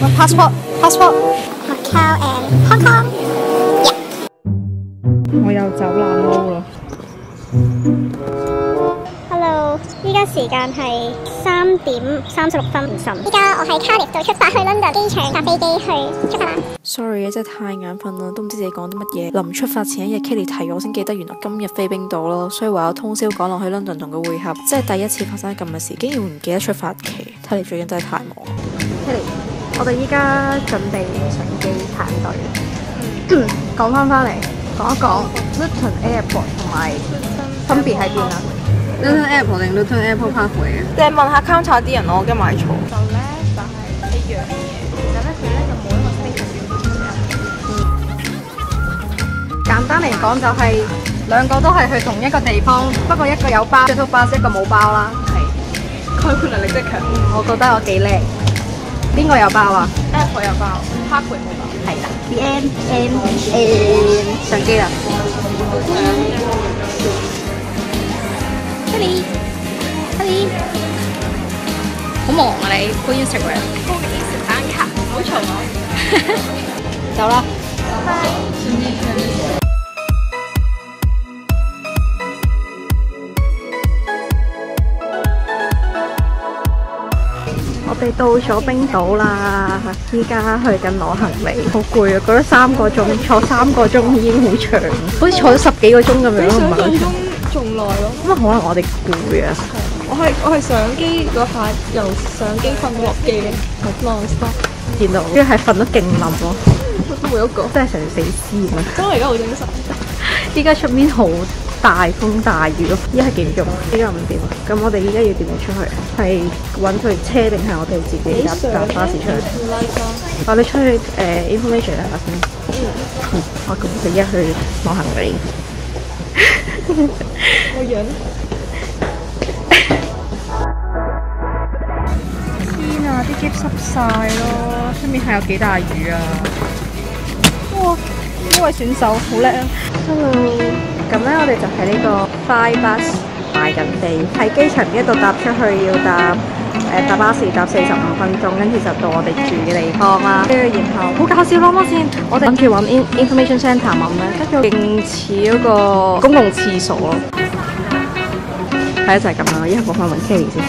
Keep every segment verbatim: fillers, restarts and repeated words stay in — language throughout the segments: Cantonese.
passport passport Macau and Hong Kong。 我又走爛撈啦。 Hello， 依家時間係三點三十六分五十。依家我喺 Cardiff 度出發去 London 機場搭飛機去出發啦。 Sorry 真係太眼瞓啦，都唔知自己講啲乜嘢。臨出發前一日 Kelly 提我先記得，原來今日飛冰島咯，所以唯有通宵趕落去 London 同佢會合。即係第一次發生咁嘅事，竟然唔記得出發期。睇嚟最近真係太忙。 Kelly， 我哋依家準備上機排隊。嗯，講翻翻嚟，講一講 Luton Airport 同埋分別喺邊啊 ？Luton Airport 定 Luton Airport Parkway 啊？ 你係問下 counter 啲人咯，我驚買錯。 就咧就係一樣嘢，其實咧佢咧就冇一個 station 表。簡單嚟講就係兩個都係去同一個地方，不過一個有包 shuttle bus， 一個冇包啦。係概括能力真係強。我覺得我幾叻。邊個有包啊 ？Airport 有包 ，Parkway 冇包。係啦 ，The end end end 上機啦。Hello，Hello， 好忙啊你，開 Instagram。 報名 Instagram 卡，唔好嘈我。 走啦。我哋到咗冰島啦，依家去緊攞行李，好攰啊！覺得三個鐘坐三個鐘已經好長，好似坐咗十幾個鐘咁樣，唔係好長。 仲耐咯。 咁啊，可能我哋攰啊。 我係我係上機嗰下，由上機瞓到落機嘅，係 long stop。 見到，跟住係瞓得勁冧咯， 每一個真係成死屍咁啊！ 真係而家好精神。 依家出面好大風大雨咯，依家係幾點鐘？依家五點啊！咁我哋依家要點樣出去？係揾佢車定係我哋自己搭搭巴士出去？我哋出去誒、呃、information 啊先。嗯。我咁佢依家去攞行李。 個樣。 天啊！啲喼濕晒咯，出面係有幾大雨啊！哇！呢位選手好叻啊 ！Hello。咁咧，我哋就喺呢個 Fly Bus 買緊飛，喺機場呢一度搭出去要搭誒、呃、搭巴士搭四十五分鐘，跟住就到我哋住嘅地方啦。跟住然後好搞笑咯，啱先我哋諗住揾 information centre 問咧，跟住勁似嗰個公共廁所咯。係啊，就係咁啦，一係我翻問 Kelly 先。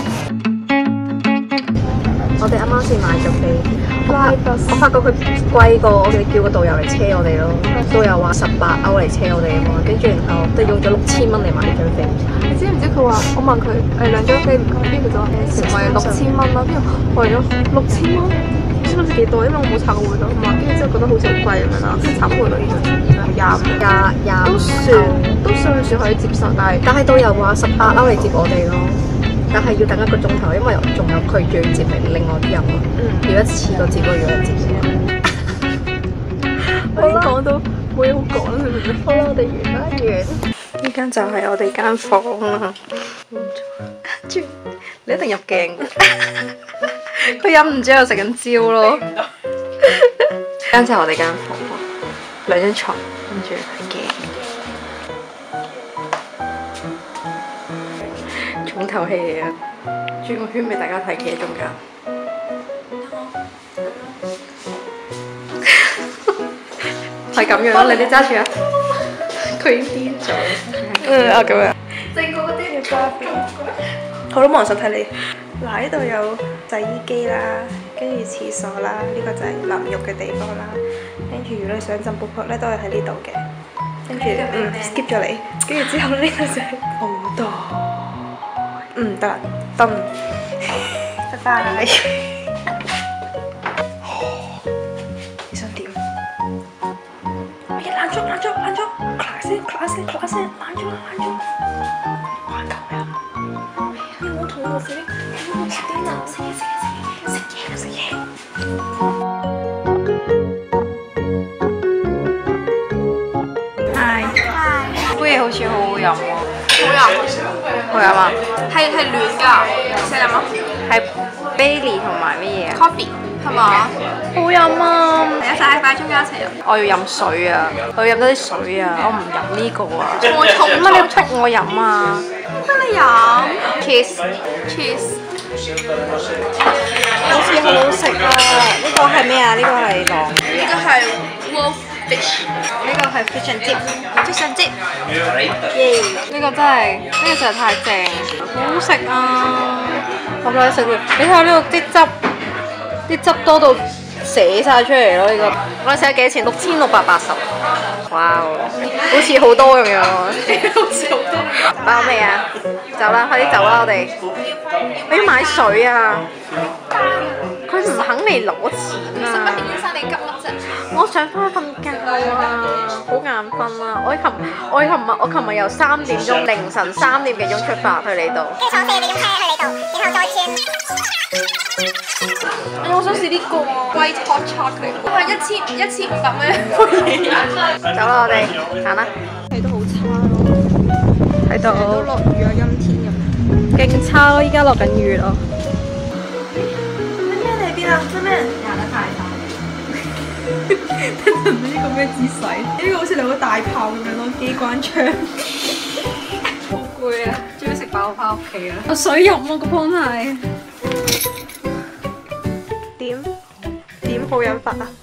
我哋啱啱先買咗飛。我發覺佢貴過我哋叫個導遊嚟車我哋咯，導遊話十八歐嚟車我哋啊嘛，跟住然後都用咗六千蚊嚟買呢張飛。 你知唔知佢話？我問佢誒兩張飛唔夠，跟住佢就話誒成為六千蚊啦。跟住為咗六千蚊，唔知唔知幾多，因為我冇查過匯率啊嘛。跟住之後覺得好似好貴咁樣啦，即係慘匯率呢種廿廿廿都算都算算可以接受，但係但係導遊話十八歐嚟接我哋咯。但係要等一個鐘頭，因為仲有佢仲要接嚟另外啲人咯。嗯，要一次過接嗰樣接先。 我已經講到冇嘢好講啦，係咪？ 好啦，我哋完啦，完。呢間就係我哋間房啦。跟住你一定入鏡。佢忍唔住喺度食緊蕉咯。呢間就係我哋間房，兩張床，跟住係鏡。重頭戲嚟啊！轉個圈俾大家睇，企喺中間。係咁樣，你哋揸住啊！佢已經癲咗。嗯啊咁樣。正過嗰啲要揸邊？ 好啦，望實睇你。嗱，呢度有洗衣機啦，跟住廁所啦，呢、這個就係淋浴嘅地方啦。跟住如果你想浸泡泡咧，都係喺呢度嘅。跟住嗯 skip 咗你，跟住之後呢個就係鋪袋。嗯，得啦，燈，拜拜。你想點？哎呀，攔咗，攔咗，攔咗 ，class 聲 ，class 聲 ，class 聲，攔咗啦，攔咗。玩夠未啊？你唔好同我食，你唔好食啲啦，食嘢食嘢食嘢食嘢食嘢。Hi，杯嘢好似好好飲喎。好飲。好飲啊！係係暖㗎，想飲嗎？係 Bailey 同埋乜嘢啊 ？Coffee 係嘛？好飲啊！嚟一齊快中間一齊飲。我要飲水啊！我要飲多啲水啊！我唔飲呢個啊！我沖乜你要逼我飲啊？乜你飲 ？Cheers cheers！ 好似好好食啊！呢個係咩啊？呢個係狼， 呢個係 wolf fish， 呢個係 fish and chip，fish and chip，耶！呢個真係，呢個實在太正，好好食啊！咁耐食喎，你睇下呢度啲汁，啲汁多到瀉晒出嚟咯！呢個我哋使咗幾錢？六千六百八十。哇！好似好多咁樣喎，好似好多。包未啊？走啦，快啲走啦！我哋我要買水啊！佢唔肯嚟攞錢啊！ 你急乜啫？ 我想翻去瞓覺啊，好眼瞓啊！我琴我琴日我琴日由三點鐘凌晨三點幾鐘出發去呢度， 跟住坐四點車去呢度，然後再轉。 哎呀，我想試呢個 White hot chocolate， 哇！一千一千五百蚊。 走啦，我哋行啦。睇到好差咯，睇到都落雨啊，陰天咁，勁差咯！依家落緊雨咯。 咩嚟邊啊？做咩？行得太快。等陣呢個咩姿勢？呢個好似兩個大炮咁樣咯，機關槍。 好攰啊！終於食飽翻屋企啦。有水飲啊！個湯係點點好飲法啊！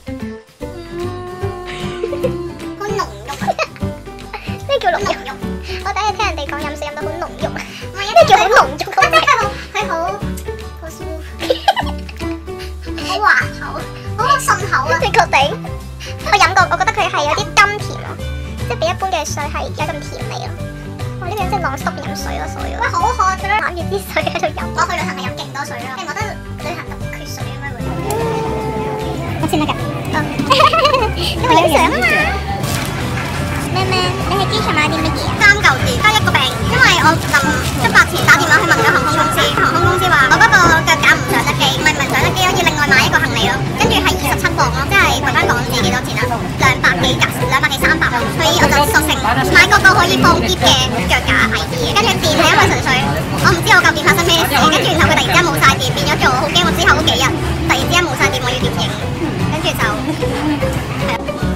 好濃郁，咩叫濃郁？我第一日聽人哋講飲水飲到好濃郁，唔係咩叫好濃郁？即係佢好佢好好 smooth， 好滑口，好順口啊！你確定？我飲過，我覺得佢係有啲甘甜咯，即係比一般嘅水係有咁甜味咯。我呢個人真係 non-stop 飲水咯，所以喂好渴㗎，攬住啲水喺度飲。我去旅行係飲勁多水咯，你覺得旅行特別缺水咁樣會？我先得㗎，因為飲水啊嘛。咩咩？你喺機場買啲乜嘢啊？三嚿電加一個餅，因為我臨出發前打電話去問咗航空公司，航空公司話我嗰個腳架唔上得機，唔係唔係上得機，可以另外買一個行李咯。跟住係二十七磅咯，即係匯翻港紙幾多錢啊？兩百幾格，兩百幾三百咯。所以我就索性買嗰個可以放篋嘅腳架係啲嘅。跟住電係因為純粹我唔知我嚿電發生咩事，跟住然後佢突然之間冇晒電，變咗做好驚我之後嗰幾日突然之間冇晒電，我要點影，跟住就係。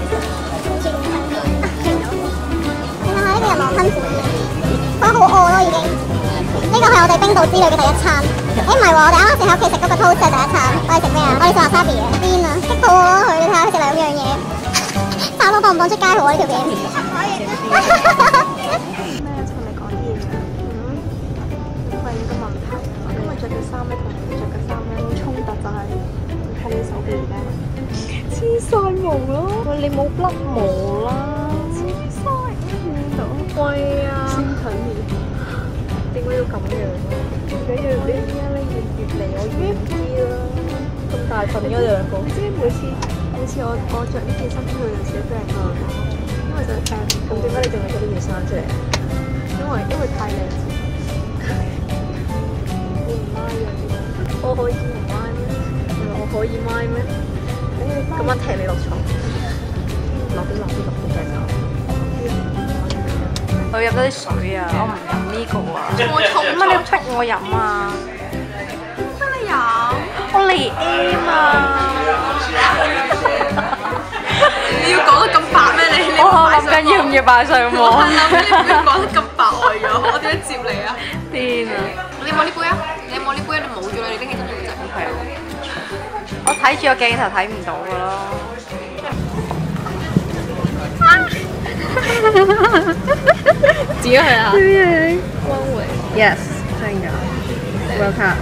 呢個又冇辛苦，覺得好餓咯已經。呢個係我哋冰島之旅嘅第一餐。誒唔係喎，我哋啱啱先喺屋企食嗰個 toast 係第一餐。我哋食咩啊？我哋食 wasabi 嘅。邊啊？激到我咯佢，你睇下佢食兩樣嘢。差佬放唔放出街好啊呢條片？咩啊？同你講啲嘢啫。嗯。發現個問題，我今日着嘅衫咧同你着嘅衫咧好衝突，就係睇你手臂咧黐晒毛咯。喂，你冇甩毛啦。喂啊！先睇面，點解要咁樣啊？點解要呢啲咧？越越嚟我越唔知啦。咁大份嘅兩個，你知唔知每次每次我我著呢件衫出去就時都俾人講，因為就係咁點解你仲要着呢件衫出嚟？因為因為太靚字。你唔拉嘅點啊？我可以唔拉咩？我可以拉咩？咁樣踢你落床，落啲落啲落啲嘅就。我飲咗啲水啊！我唔飲呢個啊！我重乜你逼我飲啊？逼你飲？我嚟 A 嘛！ 你要講得咁白咩？你你我諗緊要唔要擺上網？ 我諗你唔要講得咁白為咗，我點樣接你啊？ 癲啊！ 你冇呢杯啊？你冇呢杯你冇咗啦！你拎起身要就 O K 咯。 我睇住個鏡頭睇唔到噶咯。自己去啊 ！One way. Yes. 真㗎。Welcome.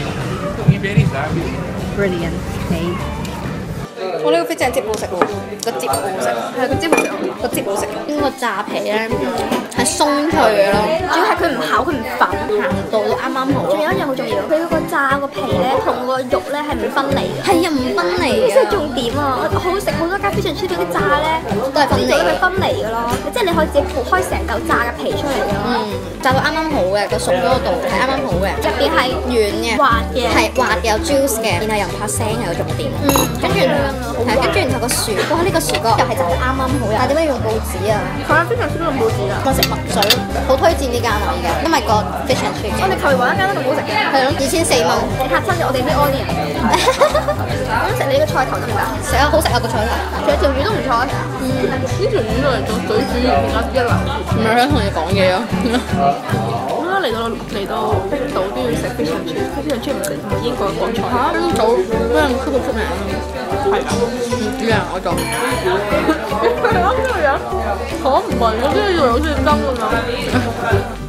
Brilliant. 你。我呢個非常之好食喎，個汁好好食，係個汁好食，個汁好食。呢個炸皮咧係鬆脆嘅咯，主要係佢唔厚，佢唔粉，鹹度都啱啱好。仲有一樣好重要，佢嗰個炸個皮咧同個肉咧係唔分離嘅。係啊，唔分離嘅。呢先係重點啊！好好食好多間非常出嗰啲炸咧都係分離，係分離嘅咯。即係你可以自己剖開成嚿炸嘅皮出嚟嘅咯。嗯，炸到啱啱好嘅，個熟嗰個度係啱啱好嘅，入邊係軟嘅，滑嘅，係滑嘅有 juice 嘅，然後又唔怕腥係個重點。嗯，跟住。係，跟住然後個薯，哇！呢個薯角又係炸得啱啱好，但係點解要用報紙啊？佢喺 fish and chip 用報紙啊！我食墨水，好推薦呢間啊！而家因為個 fish and chip。我哋求其揾一間都咁好食嘅。係咯，二千四蚊。你嚇親咗我哋啲 onion。咁食你呢個菜頭得唔得？食啊，好食啊個菜頭。仲有條魚都唔錯。嗯，呢條魚嚟做水煮魚，點解一流？唔係想同你講嘢啊！點解嚟嚟到嚟到冰島都要食 fish and chips，fish and chips 唔係英國嘅國菜。嚇！冰島咩咁出到出名啊？係啊，唔知啊，我就啱呢個樣，嚇唔係，我真係以為好似真㗎嘛。